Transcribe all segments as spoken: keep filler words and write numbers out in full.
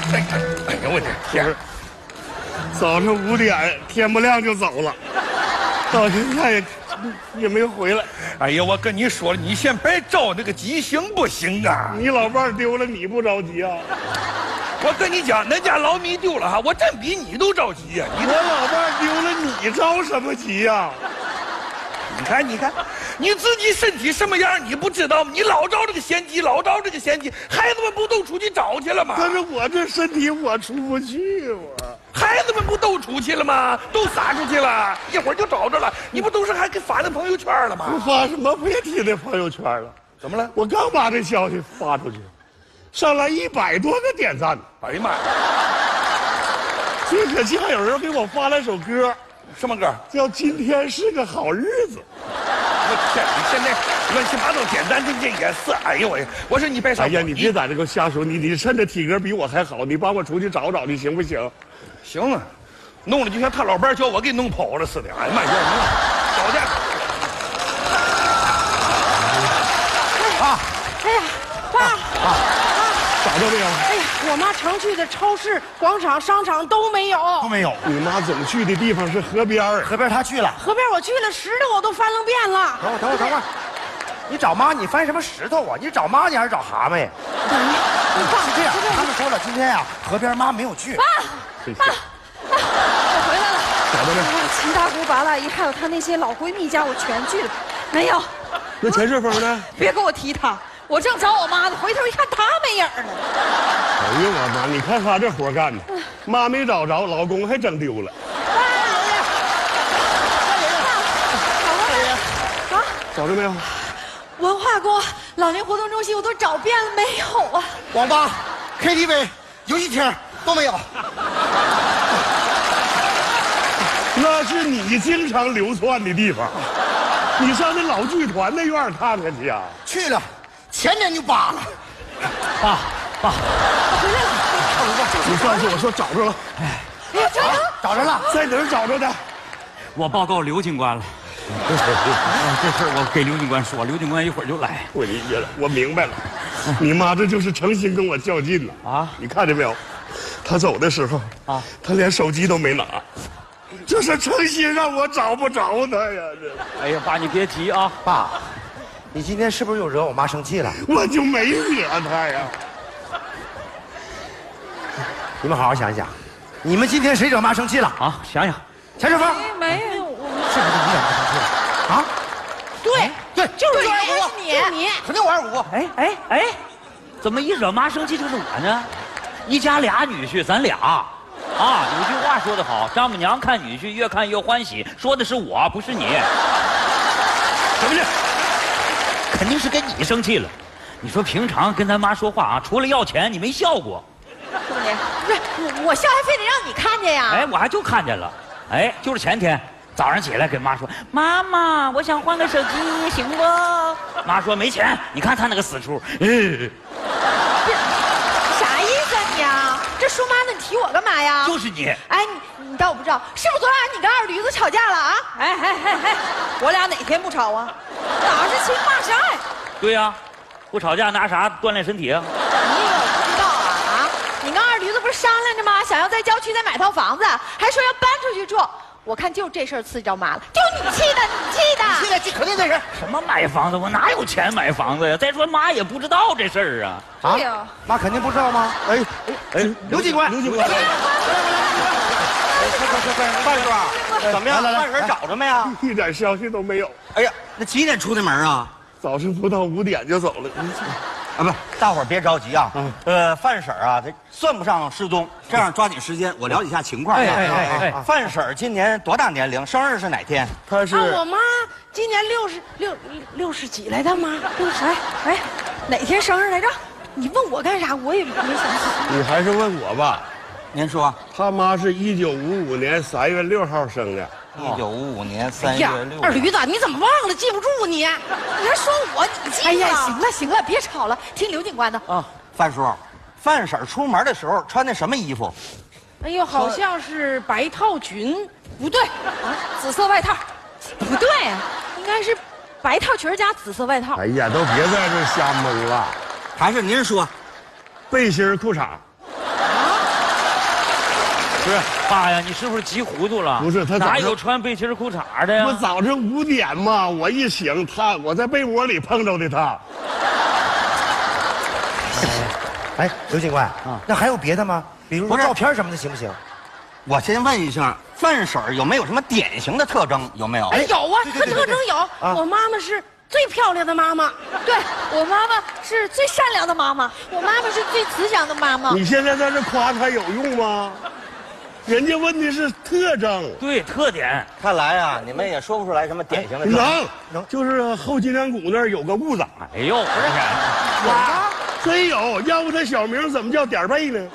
哎呀，我的天！ 早上五点天不亮就走了，到现在也也没回来。 哎呀，我跟你说了，你先别着那个急行不行啊？ 你老伴儿丢了，你不着急啊？ 我跟你讲，恁家老米丢了哈，我真比你都着急呀、啊！你我老伴儿丢了，你着什么急呀、啊？ 你看，你看，你自己身体什么样你不知道吗？你老着这个先机，老着这个先机，孩子们不都出去找去了吗？ 可是我这身体我出不去，我孩子们不都出去了吗？都撒出去了，一会儿就找着了。你不都是还给发那朋友圈了吗？ 我发什么别提那朋友圈了？ 怎么了？ 我刚把这消息发出去，上来一百多个点赞。 哎呀妈呀！ 最可气还有人给我发了首歌。 什么歌？ 叫今天是个好日子。 我天！你现在乱七八糟点赞这这也是，哎呦喂！我说你别上。 哎呀，你别在这个瞎说，你你趁着体格比我还好，你帮我出去找找，你行不行？ 行啊，弄得就像他老伴叫我给弄跑了似的。哎呀妈呀！找去。 啊！ 哎呀，爸！ 啊！找着没有？ 哎呀，我妈常去的超市、广场、商场都没有， 都没有。 你妈总去的地方是河边儿， 河边她去了。 河边我去了，石头我都翻了遍了。 等会儿，等会儿，等会儿，你找妈，你翻什么石头啊？你找妈你还是找蛤蟆呀？是这样，他们说了，今天呀，河边妈没有去。 爸，爸，我回来了。 找着没？ 我七大姑八大姨，还有她那些老闺蜜家，我全去了，没有。 那钱顺风呢？ 别跟我提她。我正找我妈呢，回头一看她没影儿了。 哎呦我妈！你看她这活干的，妈没找着，老公还整丢了。 啊！ 找着没有？ 文化宫、老年活动中心我都找遍了，没有啊。 网吧、K T V、游戏厅都没有。 那是你经常流窜的地方。你上那老剧团那院看看去啊？ 去了。前年就扒了， 爸，爸， 我回来了。 你告诉我说找着了。 哎呀，找着， 找着了， 在哪儿找着的？ 我报告刘警官了。这事儿我给刘警官说，刘警官一会儿就来。 我理解了，我明白了。你妈这就是诚心跟我较劲了啊！你看见没有？她走的时候啊，她连手机都没拿，这是诚心让我找不着她呀！这， 哎呀，爸，你别提啊， 爸。你今天是不是又惹我妈生气了？ 我就没惹她呀！ 你们好好想一想，你们今天谁惹妈生气了啊？想想， 钱顺风， 没有， 是不是你惹妈生气了？啊？ 对对，就是二五， 你，就是你， 肯定我二五。 哎哎哎，怎么一惹妈生气就是我呢？一家俩女婿，咱俩。啊，有句话说得好，丈母娘看女婿越看越欢喜，说的是我，不是你。什么事？肯定是跟你生气了。你说平常跟咱妈说话啊，除了要钱，你没笑过。 是不是？不是我，我笑还非得让你看见呀？ 哎，我还就看见了。哎，就是前天早上起来跟妈说，妈妈，我想换个手机，行不？妈说没钱。你看他那个死出，嗯。 啥意思啊你啊？这说妈呢，你提我干嘛呀？ 就是你。 哎，你你当我不知道？是不是昨晚你跟二驴子吵架了啊？哎哎哎哎，我俩哪天不吵啊？哪是亲骂是爱？ 对呀、啊，不吵架拿啥锻炼身体啊？ 你我不知道啊啊！你跟二驴子不是商量着吗？想要在郊区再买套房子，还说要搬出去住。我看就这事儿刺激着妈了，就你气的，你气的。 现在这肯定这事。 什么买房子？我哪有钱买房子呀？再说妈也不知道这事儿啊。 对呀、啊， 妈肯定不知道吗？哎哎哎，刘警官，刘警官， 范叔啊，怎么样？范婶找着没啊？ 一点消息都没有。 哎呀，那几点出的门啊？ 早上不到五点就走了。 啊，不，大伙儿别着急啊。嗯、呃，范婶啊，这算不上失踪。这样抓紧时间，我了解一下情况。 哎哎哎哎， 范婶今年多大年龄？生日是哪天？ 她是、 啊、我妈今年六十六六十几来的妈，六十哎哎，哪天生日来着？你问我干啥？我也没想起。 你还是问我吧。 您说， 他妈是一九五五年三月六号生的。 一九五五年三月六。 二驴子，你怎么忘了？记不住你？你还说我，你记了？哎呀，行了行了，别吵了，听刘警官的啊。 范叔，范婶出门的时候穿的什么衣服？ 哎呦，好像是白套裙，不对啊，紫色外套，不对，应该是白套裙加紫色外套。 哎呀，都别在这瞎蒙了。 还是您说， 背心裤衩。 啊， 不是，爸呀，你是不是急糊涂了？ 不是他早上哪有穿背心裤衩的呀？ 我早上五点嘛，我一醒，他我在被窝里碰着的他。 哎，刘警官啊，那还有别的吗？比如说不是照片什么的，行不行？ 我先问一下，范婶儿有没有什么典型的特征？有没有？ 哎有啊， 对她对对对对特征有。 啊我妈妈是最漂亮的妈妈， 对我妈妈是最善良的妈妈，我妈妈是最慈祥的妈妈。 你现在在这夸他有用吗？人家问的是特征。 对，特点。 看来啊，你们也说不出来什么典型的特征。 能能就是后脊梁骨那儿有个痦子， 哎呦，不是， 哇， 真有，要不他小名怎么叫点儿背呢？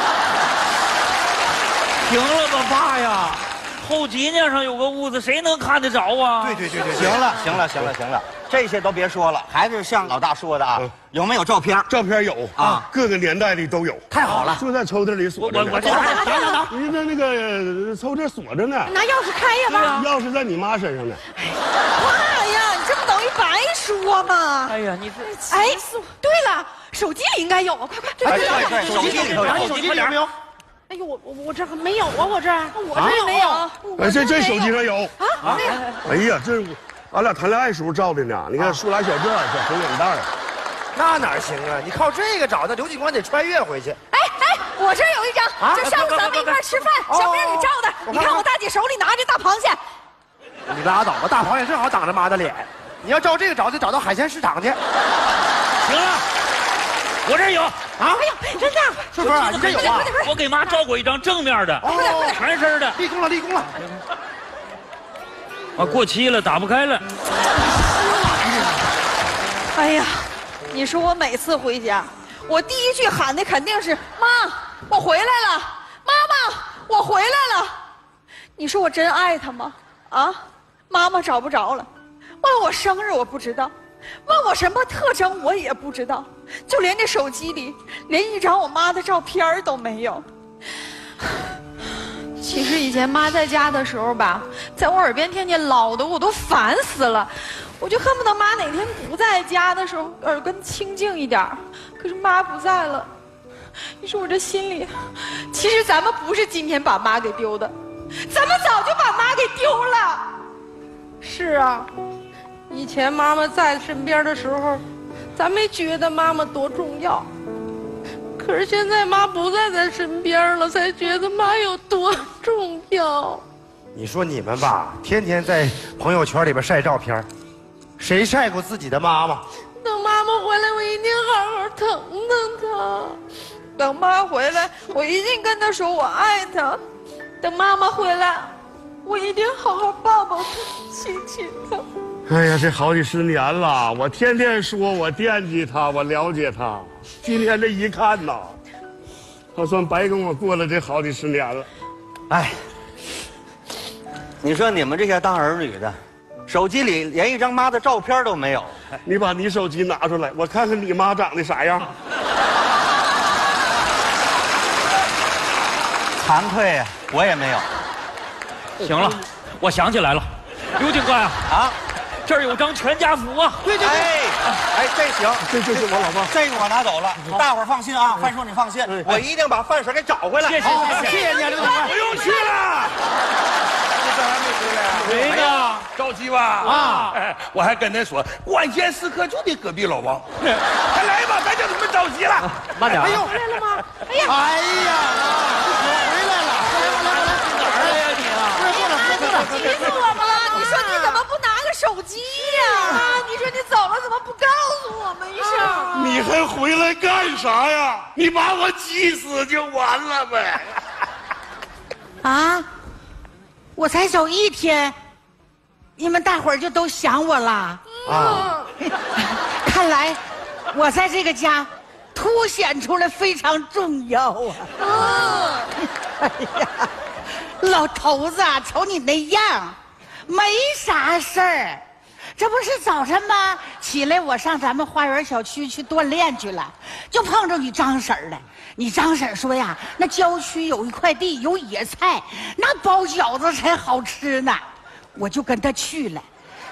行了吧，爸呀，后脊梁上有个痦子，谁能看得着啊？ 对对对对， 行了，行了，行了，行了，这些都别说了，还是像老大说的啊， 嗯有没有照片？ 照片有啊啊，各个年代的都有， 太好了。 就在抽屉里锁着呢。 我我这等等等， 你那那个抽屉锁着呢， 拿钥匙开呀，妈！ 钥匙在你妈身上呢。 妈呀，你这不等于白说吗？ 哎呀，你这哎，对了，手机里应该有啊，快快，对哎对对，手机里头有。 手机里有没有？ 哎呦，我我我这还没有啊，我这我这也没有。 哎，这这手机上有。 啊？ 哎呀，这俺俩谈恋爱时候照的呢。你看，梳俩小辫儿，小红脸蛋儿。 那哪行啊？你靠这个找，那刘警官得穿越回去。 哎哎，我这儿有一张， 啊这上次咱们一块儿吃饭， 哦小明你照的。 我看看你看我大姐手里拿着大螃蟹， 你拉倒吧，大螃蟹正好挡着妈的脸。你要照这个找，得找到海鲜市场去。 行了，我这儿有。 啊， 哎呦，真的， 顺风啊，你这有啊？ 我给妈照过一张正面的， 哦， 全身的， 立功了，立功了。 啊，过期了，打不开了。 哎呀，你说我每次回家，我第一句喊的肯定是妈，我回来了，妈妈，我回来了。你说我真爱他吗？啊，妈妈找不着了，问我生日我不知道，问我什么特征我也不知道，就连这手机里连一张我妈的照片都没有。其实以前妈在家的时候吧，在我耳边天天唠的我都烦死了，我就恨不得妈哪天不在家的时候耳根清净一点。可是妈不在了，你说我这心里，其实咱们不是今天把妈给丢的，咱们早就把妈给丢了。 是啊，以前妈妈在身边的时候，咱没觉得妈妈多重要。可是现在妈不在咱身边了，才觉得妈有多重要。 你说你们吧，天天在朋友圈里边晒照片，谁晒过自己的妈妈？ 等妈妈回来，我一定好好疼疼她。 等妈回来，我一定跟她说我爱她。等妈妈回来，我一定好好抱抱她，亲亲她。 哎呀，这好几十年了，我天天说我惦记他，我了解他。今天这一看呐，他算白跟我过了这好几十年了。 哎，你说你们这些当儿女的，手机里连一张妈的照片都没有。 你把你手机拿出来，我看看你妈长得啥样。 惭愧呀，我也没有。 行了，我想起来了，刘警官啊， 啊， 这儿有张全家福啊。 对对对，哎，哎，这行， 这就是我老爸。 这个我拿走了，大伙儿放心啊，范叔你放心，我一定把范婶给找回来。 谢谢好， 谢谢。 谢谢你啊，刘警官。 不用去了。这还没回来啊？ 谁呢？ 着急吧？啊！哎，我还跟他说，关键时刻就得隔壁老王。快来吧，咱就这么着急了。 慢点。 哎呦， 回来了吗？ 哎呀，我回来了，来来来来， 哪儿来呀你啊？ 急死我了！你说你怎么不拿个手机呀？啊，你说你走了怎么不告诉我们一声？ 你还回来干啥呀？你把我急死就完了呗。 啊！我才走一天，你们大伙儿就都想我了啊！ 看来我在这个家凸显出来非常重要啊！啊！哎呀，老头子啊，瞅你那样，没啥事儿。这不是早晨吗？起来我上咱们花园小区去锻炼去了，就碰着你张婶儿了。你张婶说呀，那郊区有一块地有野菜，那包饺子才好吃呢。我就跟她去了，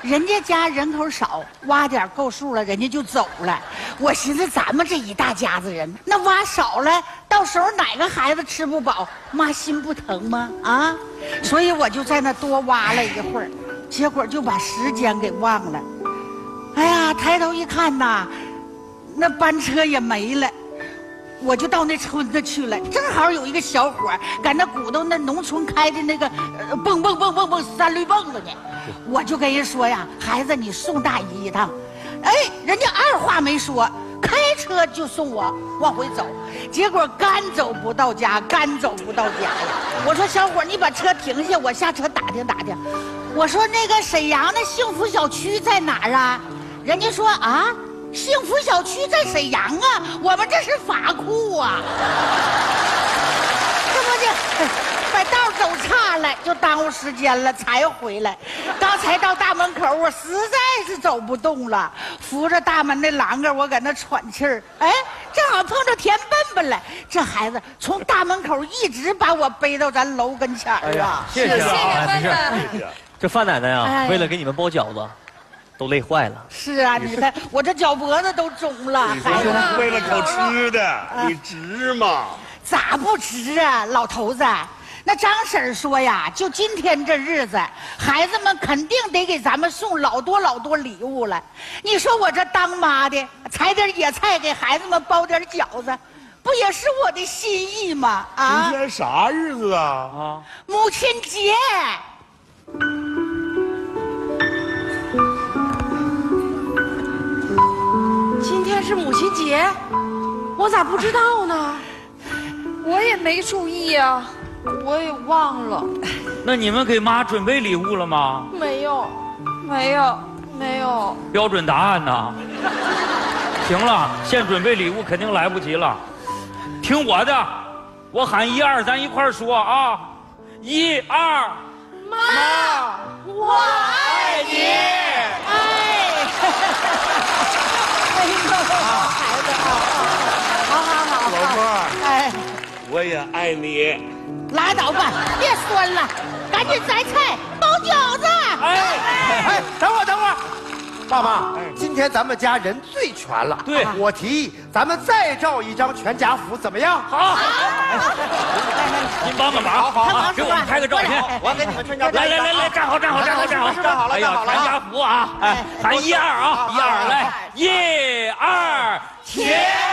人家家人口少，挖点够数了，人家就走了。我寻思咱们这一大家子人，那挖少了，到时候哪个孩子吃不饱，妈心不疼吗？啊，所以我就在那多挖了一会儿，结果就把时间给忘了。哎呀，抬头一看呐，那班车也没了。我就到那村子去了，正好有一个小伙搁那鼓捣那农村开的那个呃蹦蹦蹦蹦蹦三驴蹦子呢，我就跟人说呀，孩子你送大姨一趟，哎，人家二话没说，开车就送我往回走，结果干走不到家，干走不到家呀。我说小伙，你把车停下，我下车打听打听。我说那个沈阳的幸福小区在哪儿啊？人家说啊。幸福小区在沈阳啊，我们这是法库啊，这不就把道走岔了，就耽误时间了，才回来。刚才到大门口，我实在是走不动了，扶着大门那栏杆，我搁那喘气儿。哎，正好碰着田笨笨了，这孩子从大门口一直把我背到咱楼跟前儿啊。 谢谢啊， 笨笨。 这范奶奶啊， 哎为了给你们包饺子。都累坏了。 是啊，你看我这脚脖子都肿了， 你孩子。 说为了口吃的，你值吗？ 咋不值啊，老头子？那张婶说呀，就今天这日子，孩子们肯定得给咱们送老多老多礼物了。你说我这当妈的，采点野菜给孩子们包点饺子，不也是我的心意吗？啊！ 今天啥日子啊？ 啊， 母亲节。 今天是母亲节，我咋不知道呢？ 我也没注意呀， 我也忘了。 那你们给妈准备礼物了吗？ 没有， 没有。 没有。 标准答案呢？行了，现准备礼物肯定来不及了。听我的，我喊一二，咱一块儿说啊！一二， 妈，我爱你。 哎，哎呦，好孩子啊！好好好， 老婆儿， 哎， 我也爱你。 拉倒吧，别酸了，赶紧摘菜包饺子。 哎， 哎，等会儿，等会儿，爸妈，今天咱们家人最全了。 对我提议咱们再照一张全家福，怎么样？ 好，您帮个忙，好好给我们拍个照片。 我给你们全家来来来来，站好站好站好站好， 站好了， 哎呀， 站好了。 全家福啊！哎，喊一二啊，一二来，一二，全。